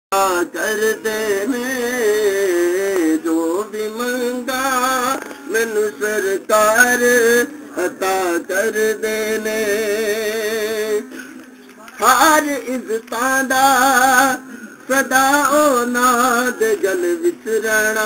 कर देने जो भी मंगा मैनू सरकार अता कर देने। हर इज्जतां दा सदा ओनां दे गल विच रहना,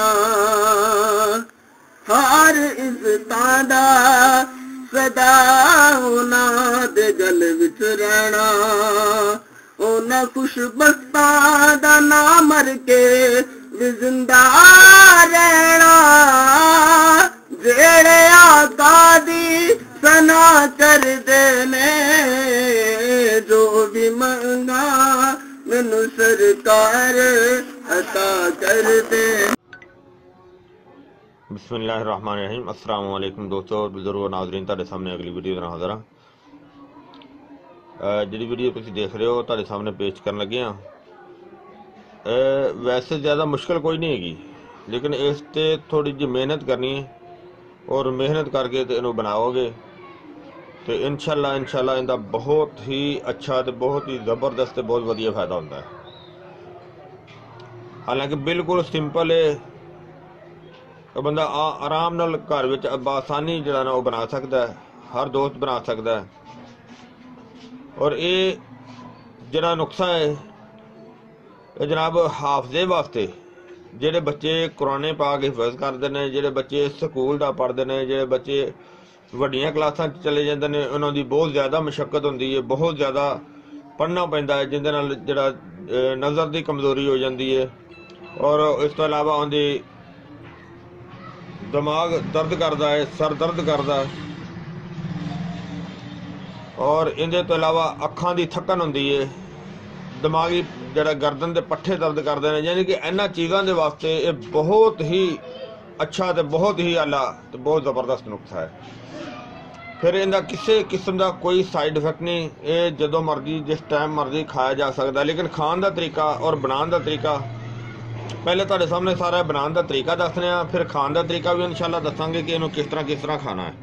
हर इज्जतां दा सदा ओनां दे गल विच रहना। ओना खुशबख्तां दा ना मर के भी जिंदा रहना, जेड़े आका दी सना कर देने जो भी मंगा मैनू सरकार अता कर दे। बिस्मिल्लाहिर्रहमानिर्रहीम। अस्सलाम वालेकुम दोस्तों, बुजुर्गो, नाज़रीन, तुहाडे सामने अगली वीडियो नाल हाज़र हां। जिहड़ी वीडियो तुसीं देख रहे हो तुहाडे सामने पेश करन लगे हां। वैसे ज़्यादा मुश्किल कोई नहीं हैगी, लेकिन इस ते थोड़ी जी मेहनत करनी है और मेहनत करके तो इन्हूं बनाओगे तो इंशाअल्लाह इनका बहुत ही अच्छा तो बहुत ही ज़बरदस्त बहुत वधिया फायदा होता है। हालांकि बिल्कुल सिंपल है, तो बंदा आराम नाल घर विच आसानी जिहड़ा ना वो बना सकता है, हर दोस्त बना सकता है। और ये जिहड़ा नुस्खा है ये जनाब हाफजे वास्ते, जिहड़े बच्चे कुरान पाक हिफज करते हैं, जिहड़े बच्चे स्कूल दा पढ़ते हैं, जिहड़े बच्चे वड्डियां क्लासां चले जाते हैं, उन्होंने बहुत ज़्यादा मशक्कत होंदी है, बहुत ज़्यादा पढ़ना पैंदा है, जिंदे नाल जिहड़ा नज़र की कमज़ोरी हो जाती है। और इस तो इलावा उनकी दिमाग दर्द करता है, सर दर्द करता है, और इनके तो इलावा अखां की थकन होंदी है, दिमागी जरा गर्दन के पट्ठे दर्द करते हैं। यानी कि इन्हां चीज़ों के वास्ते ये बहुत ही अच्छा तो बहुत ही आला तो बहुत ज़बरदस्त नुस्खा है। फिर इनका किसी किस्म का कोई साइड इफेक्ट नहीं, ये जदों मर्जी जिस टाइम मर्जी खाया जा सकता है। लेकिन खाण का तरीका और बनाने का तरीका पहले तुहाडे सामने सारा बनाने का तरीका दसने आ, फिर खाण का तरीका भी इंशाअल्लाह दसांगे कि इनू किस तरह खाना है।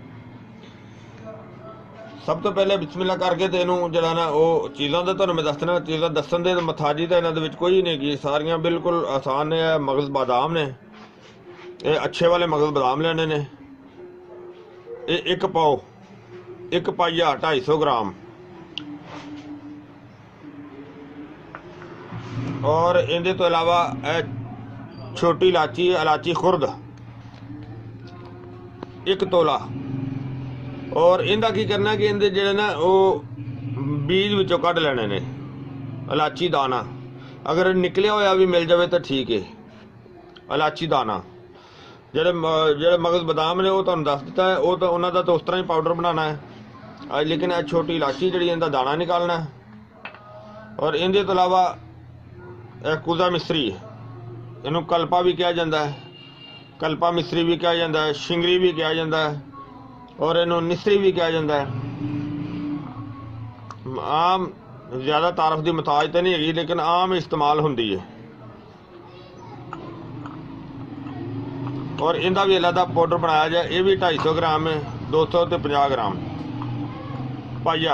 सब तो पहले बिस्मिल्लाह करके तो इनू जरा ना वो चीज़ों का तुहानूं मैं दसना, चीज़ां दसन दे मथाजी तो इन्हां दे विच कोई नहीं गी, सारियां बिल्कुल आसान ने। मगज़ बादाम ने, ये अच्छे वाले मगज़ बादाम लेने ने, ये एक पाओ, एक पाइया 250 ग्राम, और इनके तो इलावा छोटी इलाची खुर्द 1 तोला। और इनका की करना कि इनके जेडे ना वो बीज विचों कढ़ लेने ने, इलाची दाना अगर निकलिया होया भी मिल जाए तो ठीक है। इलाची दाना जेडे मगज़ बादाम ने वो तुहानूं दस दिता है, वो तो उन्हों का तो उस तरह ही पाउडर बनाना है आज, लेकिन यह छोटी इलाची जी इनका दाना निकालना है। और इनके तो इलावा कुजा मिश्री, इनू कल्पा भी कहा जाता है, कल्पा मिश्री भी कहा जाता है, शिंगरी भी कहा जाता है, और इनू निसरी भी कहा जाता है। आम ज़्यादा तारफ की मुताज तो नहीं हैगी, लेकिन आम इस्तेमाल होंदी है। और इनका भी अलग पाउडर बनाया जाए, ये भी 250 ग्राम है, 250 ग्राम पाइया।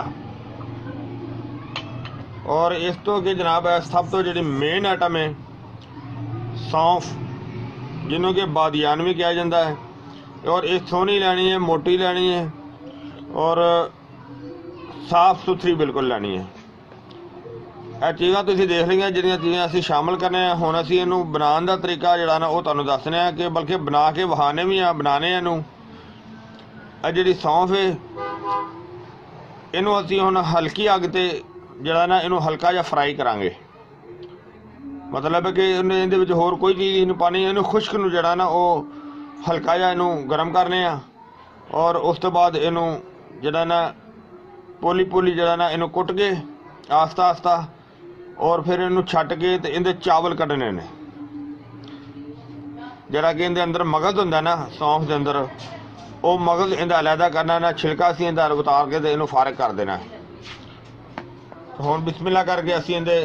और इस तो अगे जनाब है सब तो जी मेन आइटम है सौंफ, जिन्हों के बादियान भी कहा जाता है। और ये सोहनी लैनी है, मोटी लैनी है, और साफ सुथरी बिल्कुल लैनी है। यह चीज़ां तुसीं देख लिया जिहड़ियां चीज़ां असीं शामिल करने हैं। हुण असीं इहनूं बनाने का तरीका जिहड़ा ना वो तुहानूं दसने आ, कि बल्कि बना के विखाने भी आ, बनाने इहनूं। यह जिहड़ी सौंफ है इहनूं असीं हुण हल्की अग ते जिहड़ा ना इहनूं हल्का जिहा फ्राई करांगे, मतलब है कि इहदे विच होर कोई चीज़ इहनूं पानी, इहनूं खुश्क नूं जिहड़ा ना वो हल्का जिहा इहनूं गर्म करने आ। और उस तो बाद इहनूं जिहड़ा ना पोली जिहड़ा ना इहनूं कुट के आस्ता आस्ता, और फिर इहनूं छड्ड के ते इहदे चावल कड्ढने ने। जिहड़ा कि इहदे अंदर मगज़ हुंदा ना सौंफ दे अंदर, वो मगज़ इहदा अलहदा करना ना, छिलका असीं इहदा उतार के ते इहनूं फारग कर देना है। हुण बिस्मिल्लाह करके असीं इहदे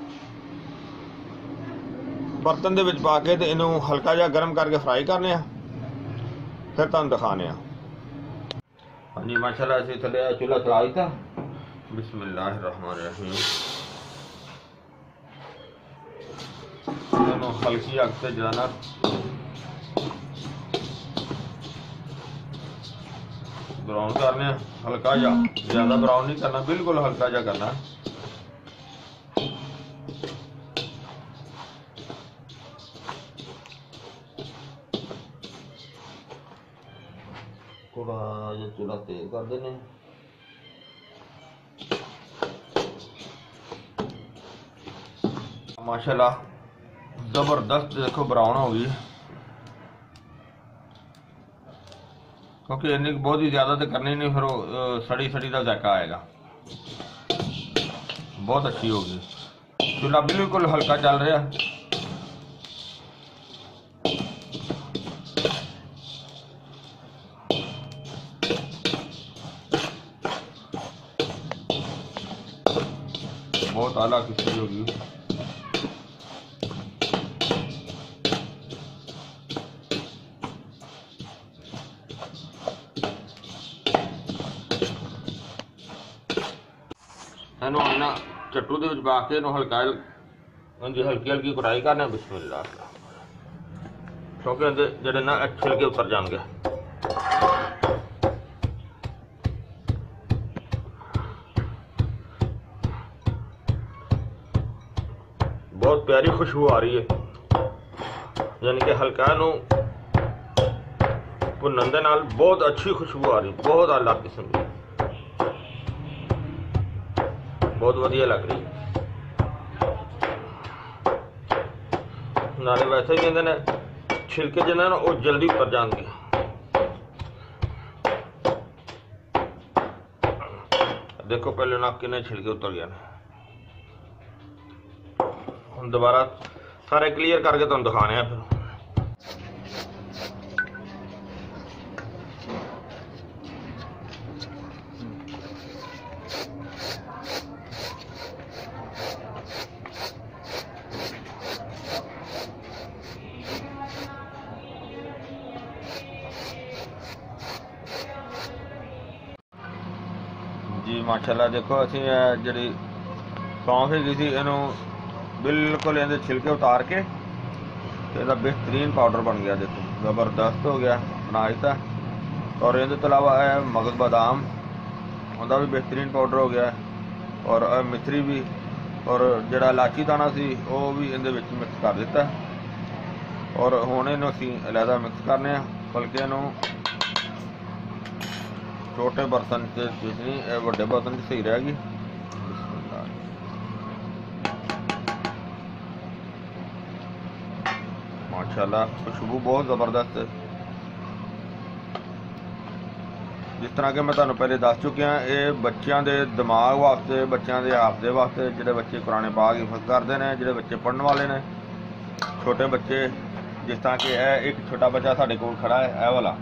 बर्तन दे विच पा के ते इहनूं हल्का जिहा गर्म करके फ्राई करने आ, फिर तुहानूं दिखाने आ। हाँ जी, माशाल्लाह असीं थल्ले चूल्हा चला दिता। बिस्मिल्लाहिर्रहमानिर्रहीम। हल्की अग से जाना ब्राउन करने, हल्का जा, ज्यादा ब्राउन नहीं करना, बिल्कुल हल्का जा करना। थोड़ा जो चूल्हा तेज कर देने। माशाल्लाह जबरदस्त देखो ब्राउन हो गई, क्योंकि इन्नी बहुत ही ज्यादा तो करनी नहीं, फिर सड़ी सड़ी का जायका आएगा। बहुत अच्छी होगी। चूल्हा बिल्कुल हल्का चल रहा है। बहुत आला खिचड़ी होगी। चट्टू के पा के हल्का हल्की हल्की कुटाई करना। बिस्मिल्लाह, क्योंकि जेडे ना छिलके उतर जाएंगे। बहुत प्यारी खुशबू आ रही है, यानी कि हल्का नू भुनन दे नाल बहुत अच्छी खुशबू आ रही, बहुत आला किस्म की, बहुत वधिया लग रही। नाले वैसे ही कहते हैं छिलके जो ना वो जल्दी उतर जाएंगे। देखो पहले ना कितने छिलके उतर गए। हम दोबारा सारे क्लियर करके तुम दिखाने हैं। फिर जी माशाल्लाह देखो असी जी सौंफ ही थी इनू बिल्कुल इहदे छिलके उतार के इसका बेहतरीन पाउडर बन गया। देखो ज़बरदस्त हो गया बना दिता। और इहदे तो अलावा मगज बादाम उहदा भी बेहतरीन पाउडर हो गया, और मिथरी भी, और जिहड़ा इलाची दाना सी वो भी इहदे विच मिक्स कर दिता। और हुण इहनूं असीं अलहदा मिक्स करने, बल्कि इहनूं छोटे बर्तन से नहीं बड़े बर्तन सही रहेगी। माशाल्लाह खुशबू बहुत ज़बरदस्त है। जिस तरह के मैं तुहानूं पहले दस चुकिया, ये बच्चों के दिमाग वास्ते, बच्चों के हाफजे वास्ते, जिहड़े बच्चे कुरान पाक हिफज करते हैं, जिहड़े बच्चे पढ़ने वाले ने, छोटे बच्चे, जिस तरह कि एक छोटा बच्चा साडे कोल खड़ा है, यह वाला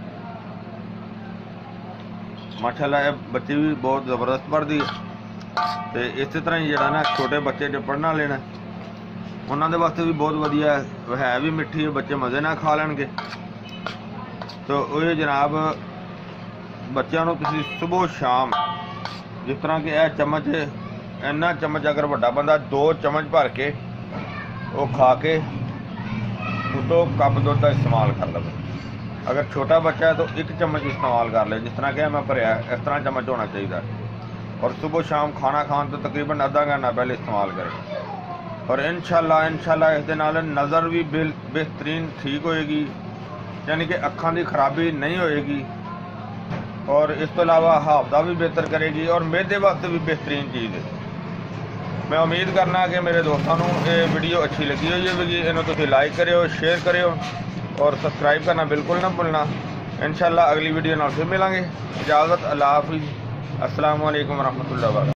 माशाल्लाह बच्चे भी बहुत ज़बरदस्त पढ़ती है। तो इस तरह ही जो ना छोटे बच्चे जो पढ़ने वाले ने उन्होंने वास्ते भी बहुत वधिया है, भी मिठी है, बच्चे मज़े ना खा लेंगे। तो ये जनाब बच्चों को तुसीं सुबह शाम जिस तरह कि यह चम्मच, इन्ना चम्मच अगर बड़ा बंदा 2 चम्मच भर के वो खा के उतो कप दुध का इस्तेमाल कर ले। अगर छोटा बच्चा है तो 1 चम्मच इस्तेमाल कर ले, जिस तरह कि मैं भरिया इस तरह चम्मच होना चाहिए। और सुबह शाम खाना खाने तो तकरीबन आधा घंटा पहले इस्तेमाल करें। और इंशाल्लाह इस नज़र भी बेहतरीन ठीक होएगी, यानी कि अखां की खराबी नहीं होएगी। और इस तो अलावा हाफजा भी बेहतर करेगी, और मैदे वास्ते भी बेहतरीन चीज़ है। मैं उम्मीद करना कि मेरे दोस्तों को ये वीडियो अच्छी लगी हुई होगी। इन्हों तुसीं लाइक करियो, शेयर करियो और सब्सक्राइब करना बिल्कुल ना भूलना। इंशाल्लाह अगली वीडियो नाल फिर मिलांगे। इजाज़त, अल्लाह हाफिज़, अस्सलामु अलैकुम रहमतुल्लाहि व बरकातहू।